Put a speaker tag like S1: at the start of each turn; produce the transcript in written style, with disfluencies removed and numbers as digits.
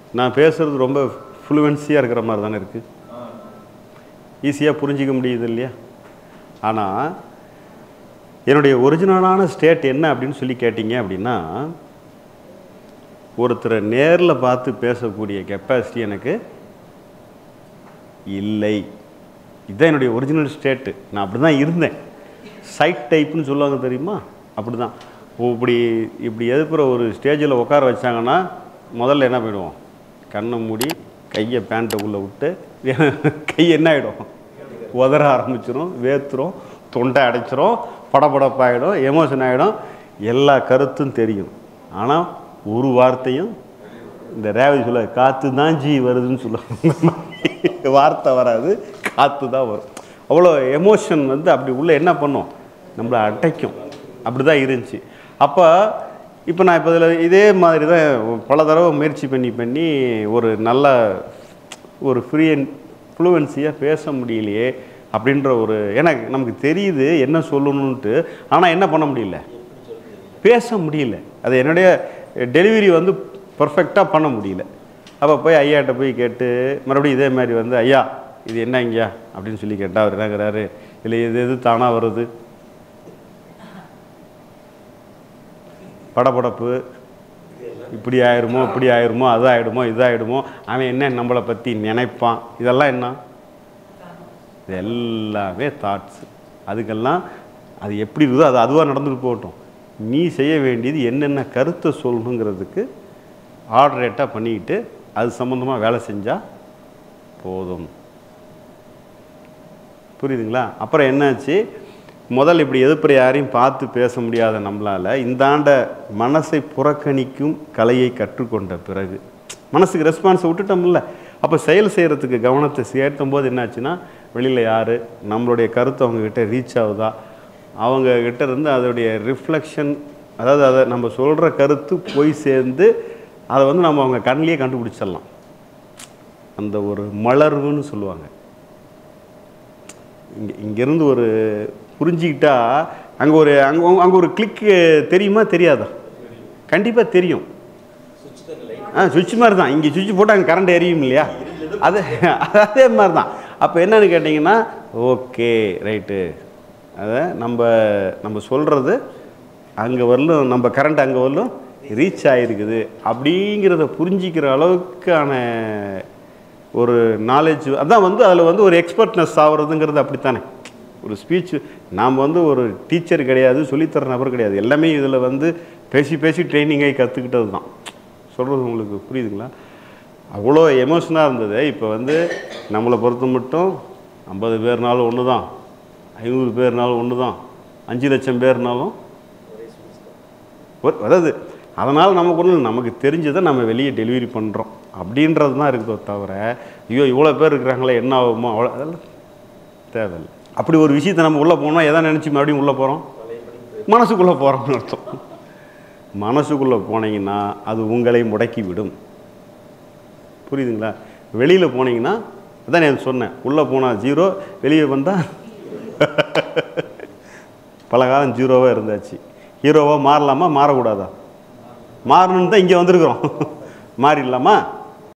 S1: நான் பேசுகிறது ரொம்ப ஃப்ளூவன்சியாக இருக்கிற மாதிரி தானே இருக்குது, ஈஸியாக புரிஞ்சிக்க முடியுது இல்லையா? ஆனால் என்னுடைய ஒரிஜினலான ஸ்டேட் என்ன அப்படின்னு சொல்லி கேட்டிங்க அப்படின்னா, ஒருத்தரை நேரில் பார்த்து பேசக்கூடிய கெப்பாசிட்டி எனக்கு இல்லை. இதுதான் என்னுடைய ஒரிஜினல் ஸ்டேட்டு. நான் அப்படி தான் இருந்தேன். சைட் டைப்புன்னு சொல்லுவாங்க தெரியுமா? அப்படி தான். இப்படி எதிர்ப்புற ஒரு ஸ்டேஜில் உட்கார வச்சாங்கன்னா முதல்ல என்ன பண்ணிடுவோம், கண்ணை மூடி கையை பேண்ட்டை உள்ளே விட்டு கை என்ன ஆகிடும், உதற ஆரம்பிச்சிடும், வேத்துரும், தொண்டை அடைச்சிரும், படபடப்பாகிடும், எமோஷன் ஆகிடும், எல்லா கருத்தும் தெரியும். ஆனால் ஒரு வார்த்தையும் இந்த ரேவதி சொல்ல காற்று தான் ஜி வருதுன்னு சொல்லுவாங்க, வார்த்தை வராது, காற்று தான் வரும். அவ்வளோ எமோஷன் அப்படி உள்ள என்ன பண்ணும், நம்மளை அடைக்கும். அப்படி தான் இருந்துச்சு. அப்போ இப்போ நான் இப்போ இதில் இதே மாதிரி தான் பல தடவை முயற்சி பண்ணி ஒரு நல்ல ஒரு ஃப்ளூவன்சியாக பேச முடியலையே அப்படின்ற ஒரு, எனக்கு நமக்கு தெரியுது என்ன சொல்லணுன்ட்டு, ஆனால் என்ன பண்ண முடியல, பேச முடியல. அது என்னுடைய டெலிவரி பர்ஃபெக்டாக பண்ண முடியல. அப்போ போய் ஐயாட்ட போய் கேட்டு மறுபடியும் இதே மாதிரி ஐயா இது என்னங்கய்யா அப்படின்னு சொல்லி கேட்டால் அவர் என்னங்கிறாரு, இல்லை எது தானாக வருது, படபடப்பு, இப்படி ஆயிடுமோ இப்படி ஆயிடுமோ அது ஆகிடுமோ இதாகிடுமோ, அவன் என்ன நம்மளை பற்றி நினைப்பான், இதெல்லாம் என்ன, இது எல்லாமே தாட்ஸு. அதுக்கெல்லாம் அது எப்படி இருக்குதோ அது அதுவாக நடந்துட்டு போகட்டும். நீ செய்ய வேண்டியது என்னென்ன கருத்தை சொல்லணுங்கிறதுக்கு ஆர்டரேட்டாக பண்ணிக்கிட்டு அது சம்மந்தமாக வேலை செஞ்சால் போதும். புரியுதுங்களா? அப்புறம் என்னாச்சு, முதல் இப்படி எதிர்ப்புற யாரையும் பார்த்து பேச முடியாத நம்மளால் இந்த ஆண்ட மனசை புறக்கணிக்கும் கலையை கற்றுக்கொண்ட பிறகு மனசுக்கு ரெஸ்பான்ஸை விட்டுட்டோம்ல, அப்போ செயல் செய்கிறதுக்கு கவனத்தை சேர்த்தும் போது என்னாச்சுன்னா, வெளியில் யார் நம்மளுடைய கருத்து அவங்கக்கிட்ட ரீச் ஆகுதா, அவங்கக்கிட்ட இருந்து அதோடைய ரிஃப்ளெக்ஷன், அதாவது அதை நம்ம சொல்கிற கருத்து போய் சேர்ந்து அதை நம்ம அவங்க கண்ணிலேயே கண்டுபிடிச்சிடலாம். அந்த ஒரு மலர்வுன்னு சொல்லுவாங்க. இங்கேருந்து ஒரு புரிஞ்சிக்கிட்டா அங்கே ஒரு கிளிக்கு தெரியுமா தெரியாதா? கண்டிப்பாக தெரியும். சுவிட்ச் மாதிரி தான். இங்கே சுவிட்ச் போட்டால் அங்கே கரண்ட் எரியும் இல்லையா, அதே மாதிரி தான். அப்போ என்னன்னு கேட்டிங்கன்னா, ஓகே ரைட்டு, அதை நம்ம சொல்கிறது அங்கே வரலும், நம்ம கரண்ட் அங்கே வரலும் ரீச் ஆகிருக்குது அப்படிங்கிறத புரிஞ்சிக்கிற அளவுக்கான ஒரு நாலேஜ். அதான் அதில் ஒரு எக்ஸ்பர்ட்னஸ் ஆகிறதுங்கிறது அப்படித்தானே. ஒரு ஸ்பீச் நாம் ஒரு டீச்சர் கிடையாது, சொல்லித்தர நபர் கிடையாது, எல்லாமே இதில் பேசி ட்ரைனிங் ஆகி கற்றுக்கிட்டது தான். சொல்கிறது உங்களுக்கு புரியுதுங்களா? அவ்வளோ எமோஷனாக இருந்தது. இப்போ நம்மளை பொறுத்த மட்டும் 50 பேர்னாலும் ஒன்று தான், 500 பேர்னாலும் ஒன்று தான், 5 லட்சம் பேர்னாலும் அதாவது அதனால் நமக்கு தெரிஞ்சதை நம்ம வெளியே டெலிவரி பண்ணுறோம் அப்படின்றது தான் இருக்குதோ தவிர, ஐயோ இவ்வளோ பேர் இருக்கிறாங்களே என்ன ஆகுமோ அவ்வளோ, அதெல்லாம் தேவையில்லை. அப்படி ஒரு விஷயத்தை நம்ம உள்ளே போனோம், எதை நினச்சி மறுபடியும் உள்ளே போகிறோம், மனசுக்குள்ளே போகிறோம்னு அர்த்தம். மனசுக்குள்ளே போனீங்கன்னா அது உங்களை முடக்கி விடும். புரியுதுங்களா? வெளியில் போனீங்கன்னா அதான் நான் சொன்னேன், உள்ளே போனால் 0, வெளியே வந்தால் பல காலம் 0வாக இருந்தாச்சு. ஹீரோவாக மாறலாமா மாறக்கூடாதா? மாறணுன்னு தான் இங்கே வந்திருக்கிறோம். மாறிடலாமா?